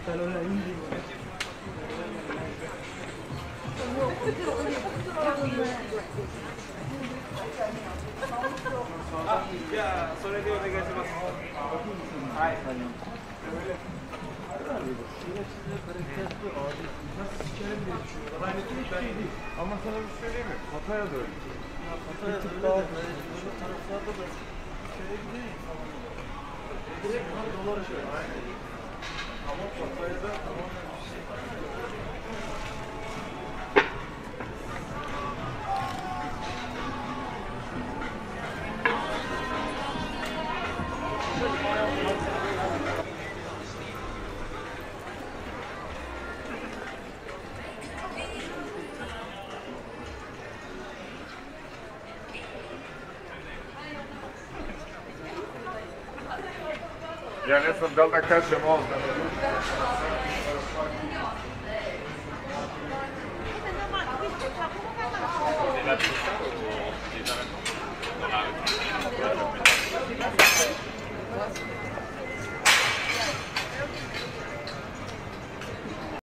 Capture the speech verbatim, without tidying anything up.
あ、じゃあそれでお願いします。はい。Ama sana bir şey diyeyim mi? Hatay'a da öyle. Hatay'a da öyle de öbür taraflarda da şeye gideyim. Direkt dolar şey. Aynen. Ama Hatay'a da tamamen bir şey. Я не съм дал да кажем ovo.